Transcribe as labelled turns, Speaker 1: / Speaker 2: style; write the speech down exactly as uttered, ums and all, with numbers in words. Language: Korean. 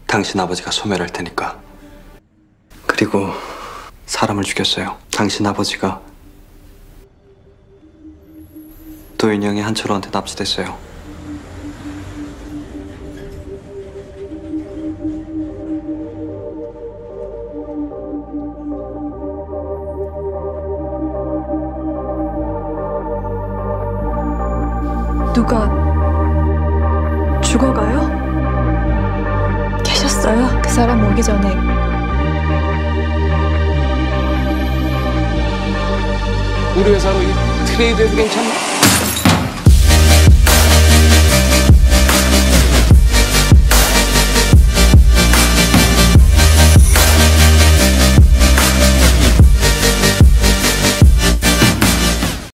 Speaker 1: 당신 아버지가 소멸할 테니까. 그리고 사람을 죽였어요. 당신 아버지가 도윤영이 한철호한테 납치됐어요.
Speaker 2: 누가 죽어가요? 계셨어요? 그 사람 오기 전에.
Speaker 3: 우리 회사로 이 트레이드해도 괜찮나?